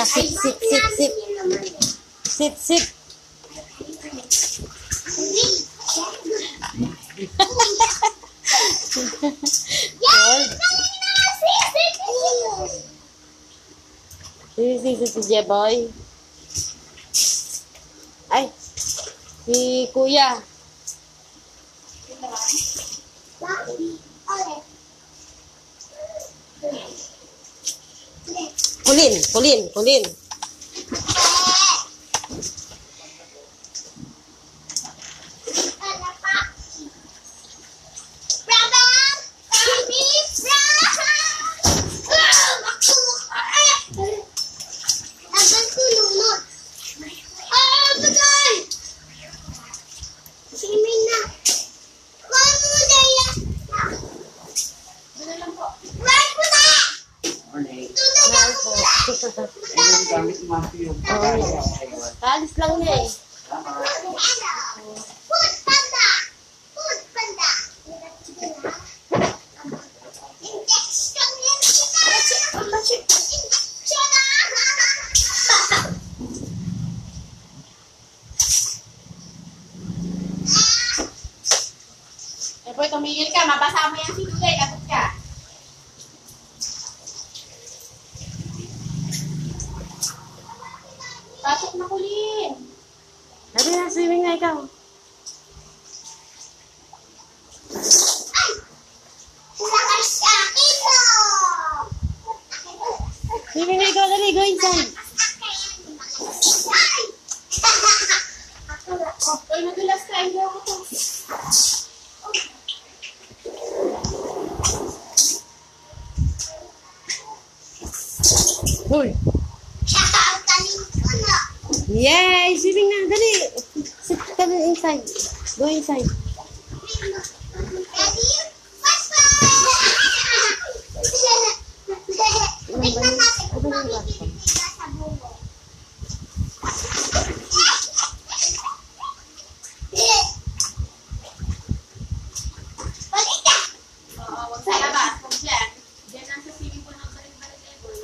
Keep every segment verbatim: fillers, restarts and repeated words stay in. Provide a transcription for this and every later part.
sit, sit, sit, sit. Sit, sit. Sisi, si Jeboy. Ay, si Kuya. Kulin, kulin, kulin. Kalis lang niya eh. Food panda! Food panda! Injection yan kita! Injection na! Eh, boy, tumigil ka. Mabasa mo yan si Dulay. Kapot ka. Pasok na kulin. Sabi na, swimming na ikaw. Ay! Lakas sa akin mo! Swimming na ikaw, dali, go inside. Ay! Ay, nadulas ka. Hindi ako to. Hoy. Yay! Swimming na, dali. Sit ka na inside. Go inside. Ready? Tignan natin kung mamigil sila sa bungo. Balik ka! Oo, wag sa labas. Kung dyan. Dyan lang sa swimming pool ng balik-balik eh, boy.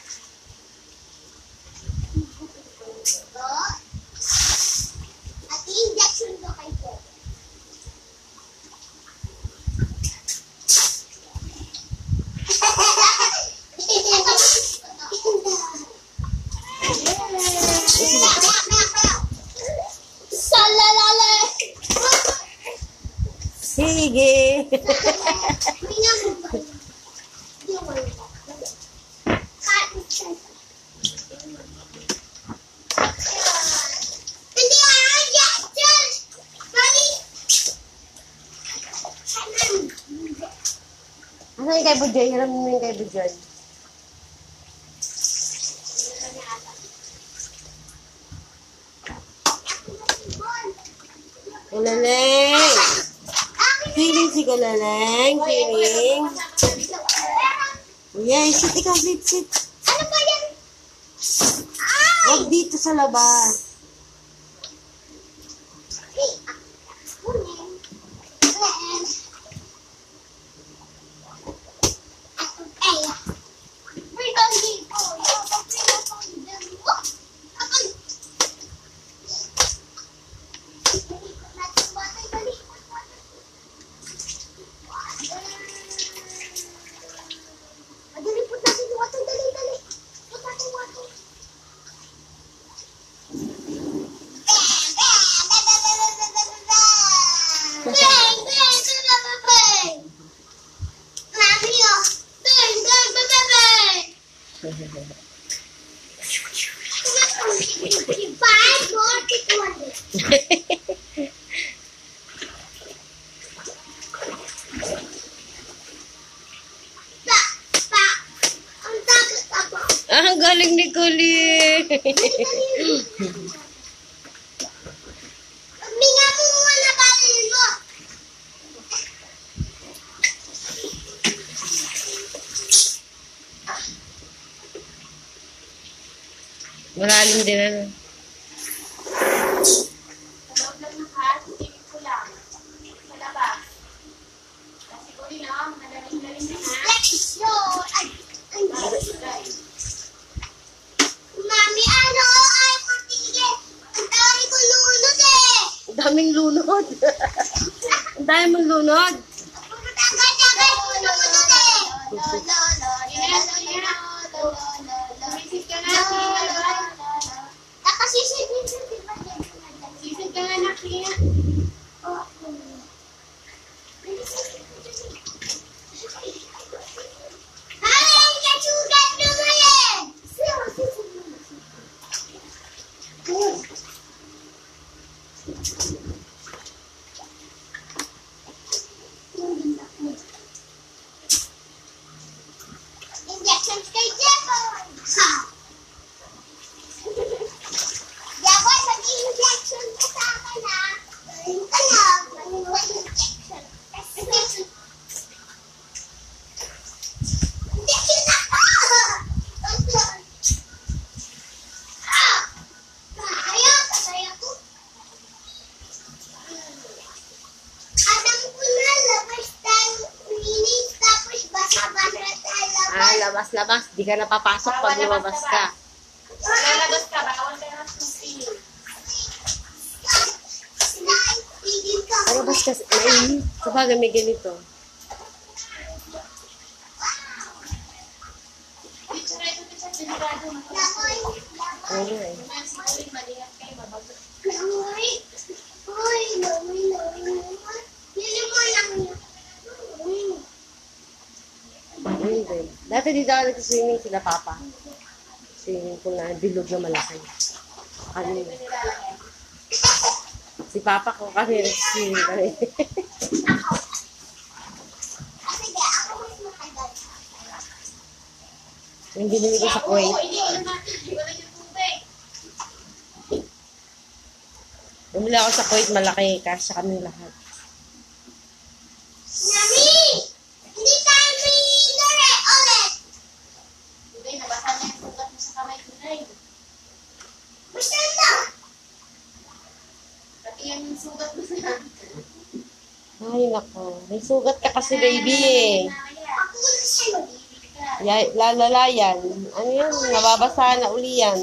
At i-injection ko kay Joe. Salalala! Sige. Tingnan mo ba? Hindi ako wala. Kapit siya. Hindi ako injection! Balik! Ano yung kay Bujoy? Hiram mo yung kay Bujoy. Kulaleng! Feeling si Kulaleng. Feeling. Yay, sit ikaw, sit, sit. Ano ba yan? Huwag dito sa labas. Dali, put natin yung water. Dali, dali. Put natin yung water. Bang, bang, bang, bang, bang. Mami, oh. Bang, bang, bang, bang, bang. Five more to twenty. Pa, pa. Ang tagat ako. Ah, ang galing ni Kuling. Minga mo muna na balin mo. Malalim din ano. Sa loob lang ng house, swimming pool lang. Sa labas. Kasi kulin, no? Nalalim-lalim na ha. Let's go. Ay, ay, Bye. ma. daming lunod. Ang daming lunod. Sumisid ka na, Tia. Sisid ka nga na, Tia. Injection kay Jeboy! Ha! Jeboy, mag-injection ka sa akin, ha? Ayun ka na. Mag-injection. Injection. Injection ako! Ah! Kaya, kaya ko. Alam ko na, labas tayo ulinis, tapos basa-basa tayo labas. Ah, labas-labas. Di ka napapasok pag lumabas ka. Lalabas ka, bawal ka na susi. Labas kasi. Mainit. Kapag may ganito. Picture ito, picture. Delikado na ko. Ano eh. Nancy ko rin, malihat kayo, mabagot. Ayun din. Dati dito ako nag-swimming sila papa. Swimming pool na bilog na malaki. Ano yun? Si papa ko kasi nag-swimming kami. Yung binili ko sa Kuwait. Oo, hindi ko naman. Hindi ko na yung tubig. Bumili ako sa Kuwait, malaki. Kasya kami lahat. Hindi, nabasa na yung sugat mo sa kamay ko na yun. Pati yan yung sugat mo sa... Ay, nako. May sugat ka kasi, baby eh. Ya, lalala yan. Ano yan? Nababasa na uli yan.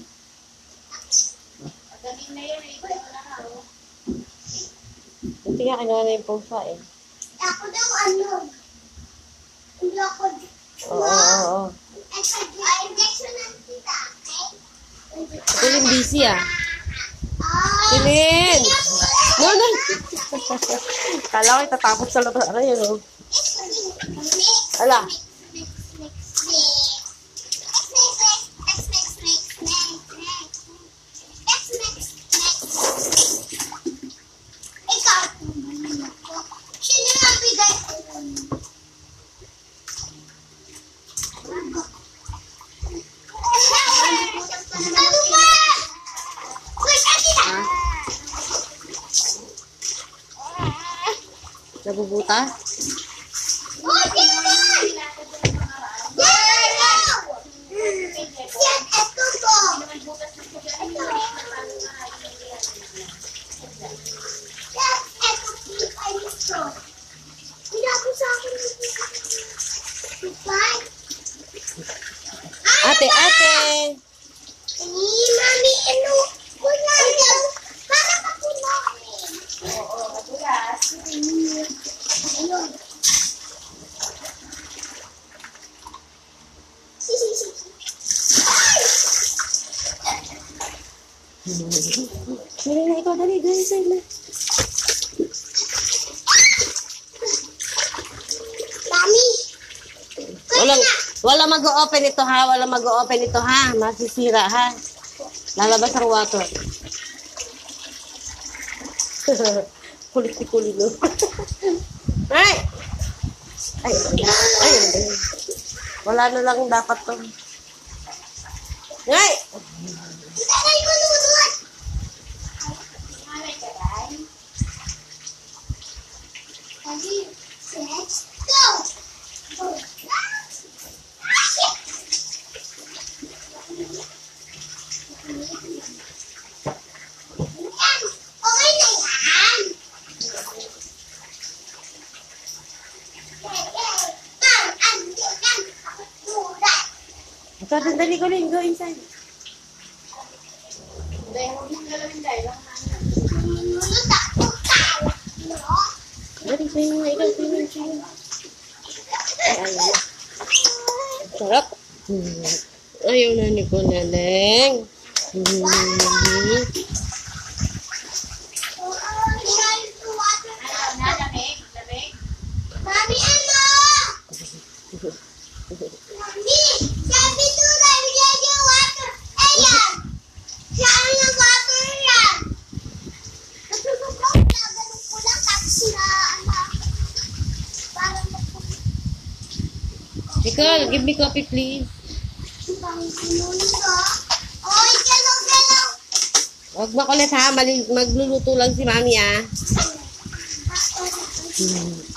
Pagaling na yan, eh. Ito na nga, oh. Buti nga kinuha na yung pusa eh. Ako daw ano? Hindi ako... Oo, oo, oo. Injection ng tita, okay? Ito yung busy ah. Silin! No, no! Kala ko itatapos sa labas. Ano yun oh? Ala. Nabubuta? Ate, ate! Mami, ano? Wala daw. Para papunahin. Oo, madulas. Ayun. Dali na ikaw, dali, dali, dali. Mami. Walang, wala mag-o-open ito ha, wala mag-o-open ito ha, masisira ha. Lalabas ang water. Kulit si kulino. Ay! Ay, ay, ay. Wala na lang dapat to. Ay! Tagay mo lunod. Malay ka, Day. Ready, set, go. Go. Ah, shit. Yan. Okay na yan. Bang, ando yan. Mura. Ito, dali ko lang, go inside. Day, huwag mong galawin, Day. Lang na. Lunod Sarap. Hmm. Ayaw na ni Kunaleng. Hmm. Mami, ano? Mami, sabi doon ay bigyan niya water. Ayan! Saan na water yan? Natutupok na, ganun ko lang, tapos na, ano, parang napulit. Nicole, give me coffee please. Parang sinunod ko. Oy, galaw-galaw! Huwag makulit ha, Mali- magluluto lang si Mami ah. Ah, oh, Hmm.